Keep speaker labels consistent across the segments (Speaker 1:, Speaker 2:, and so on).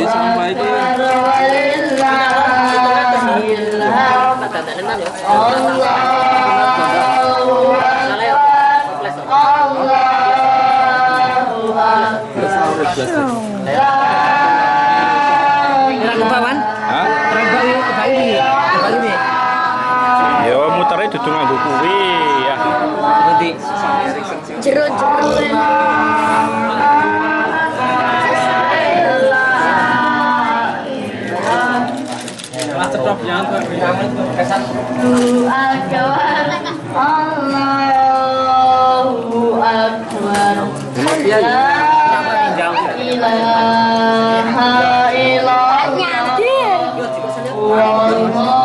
Speaker 1: sampah iki. Ya muternya dudu nganggo kuwi ya. Nanti
Speaker 2: Jeruk-jeruk. Allahu Akbar. La ilaha illallah.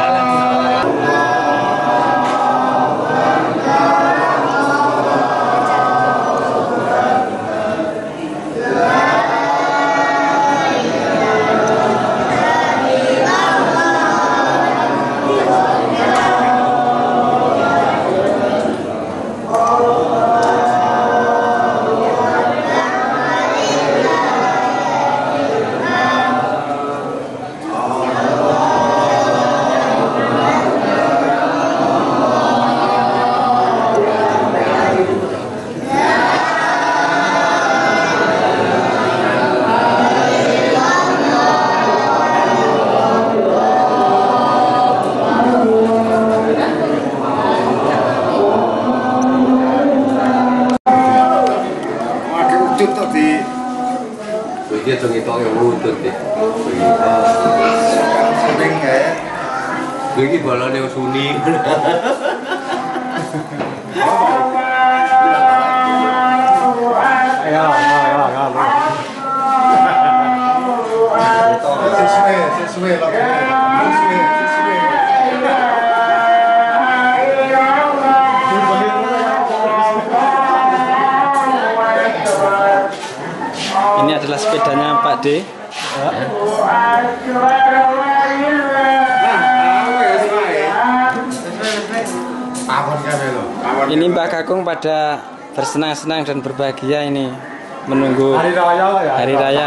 Speaker 3: Dia dong itu yang wudud deh. Sering ya. Lagi balane suni.
Speaker 1: ya.
Speaker 3: Sesuai lah.
Speaker 1: Ini adalah sepedanya Pak D. Ini Mbak Kakung pada bersenang-senang dan berbahagia ini menunggu hari raya ya. Hari raya.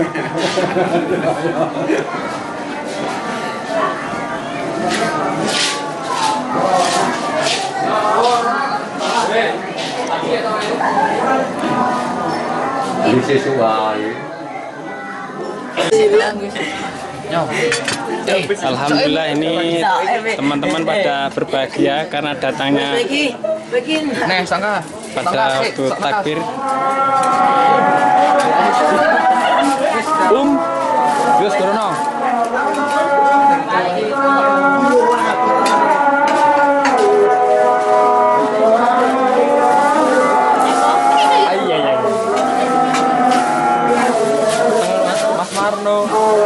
Speaker 3: Ini sesuai.
Speaker 1: Alhamdulillah ini teman-teman pada berbahagia karena datangnya pada waktu takbir. Yus Korono. Mas Marno.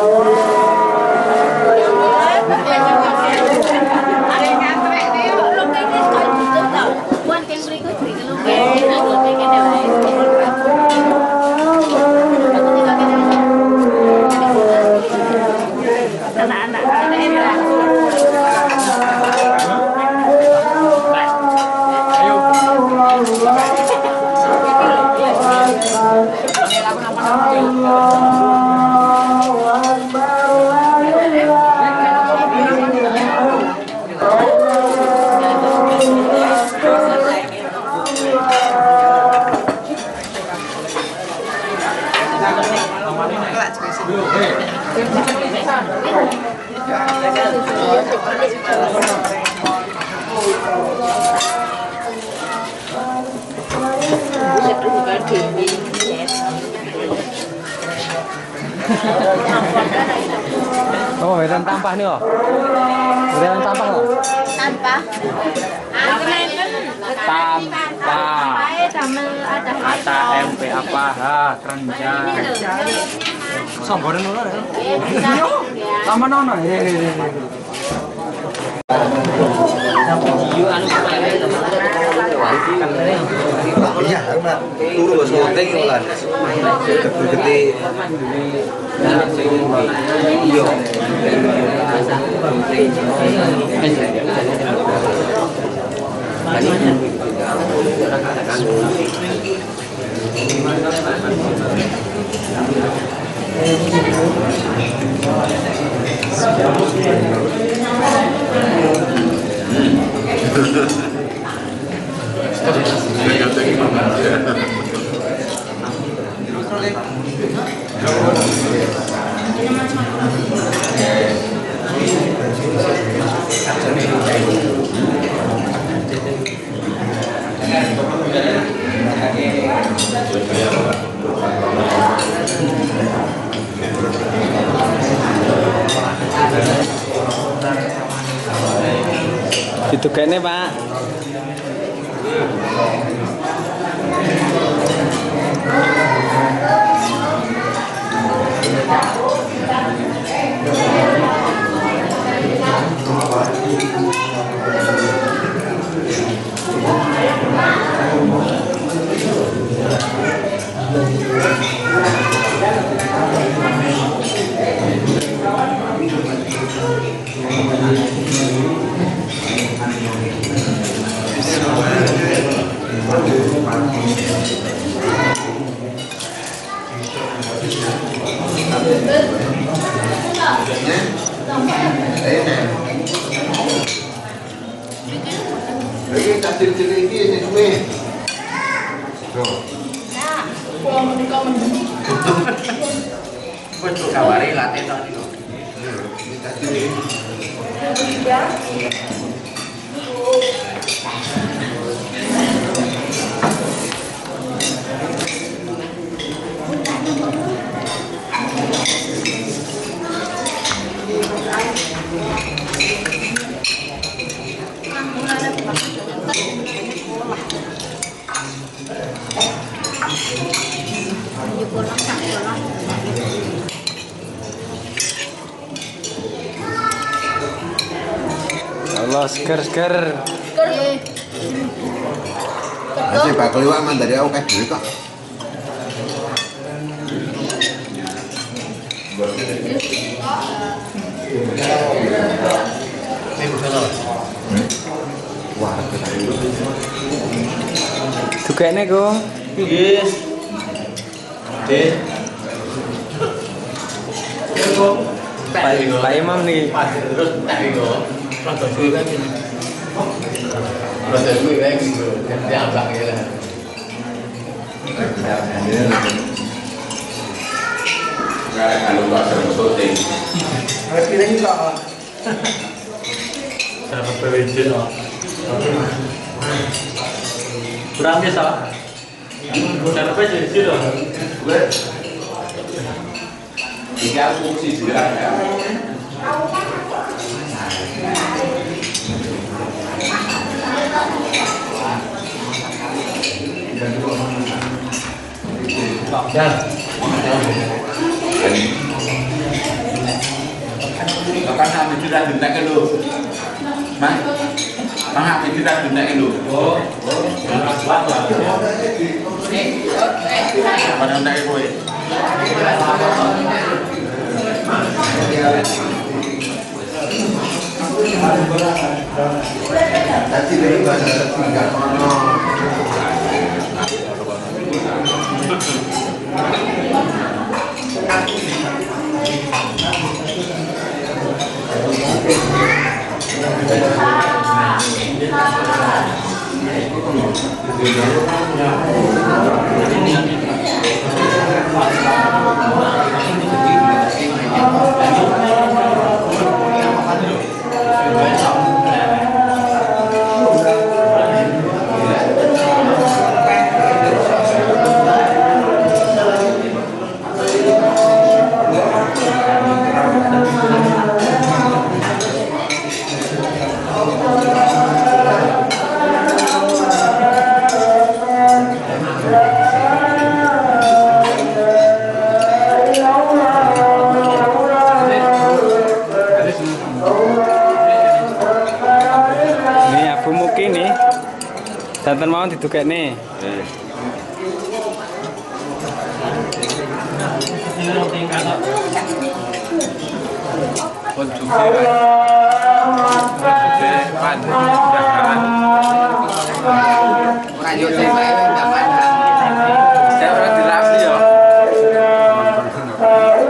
Speaker 1: Oh, beran tampah nih, oh. Beran tampah loh.
Speaker 2: Tanpa.
Speaker 1: Ata MP apa? Keranjang. Songgoran dulu deh. Sama nono.
Speaker 3: Iya, karena turu bos ngoteng lan. Gede. Iya.
Speaker 1: Itu kayaknya Pak.
Speaker 3: Lagi kecil-kecil ini semua.
Speaker 2: Nah, pulang menikah mending.
Speaker 3: Betul kawari latih tadi loh.
Speaker 2: Ya.
Speaker 1: Allah seger.
Speaker 3: Masih bakal liwat man dari aku kayak dulu kok. Wah,
Speaker 1: Itu kayaknya kok.
Speaker 4: Yes. Deh.
Speaker 1: Pak Imam nih.
Speaker 4: Terus tak iku. Rada suwe kan. Rada suwe kan gitu. Diambak ya.
Speaker 3: kalau nggak sering syuting.
Speaker 4: Ngerti lagi kok. Sama PWJ loh. Kurang biasa. Cara PWJ loh.
Speaker 3: Tiga fungsi juga ya.
Speaker 4: Dan
Speaker 3: Kan kami tidak dintekin lu. Mas, kami tidak dintekin lu.
Speaker 4: oh,
Speaker 3: Pada dintekin gue. Tadi dari bahasa tinggal kono.
Speaker 1: Santen mau didukek nih.
Speaker 3: Saya orang dirapi ya.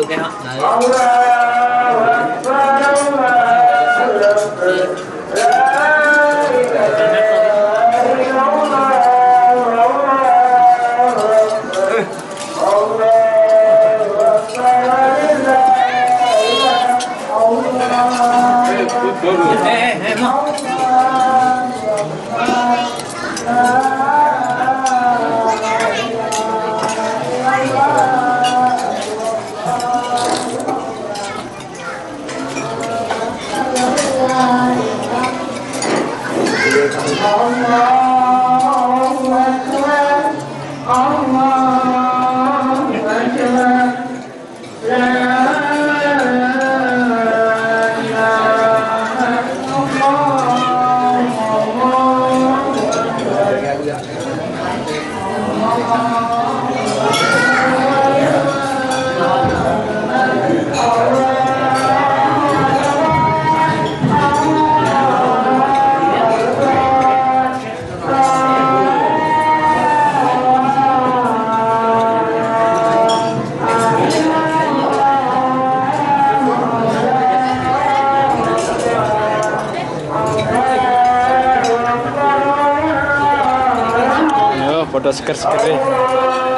Speaker 1: Foto seger-seger.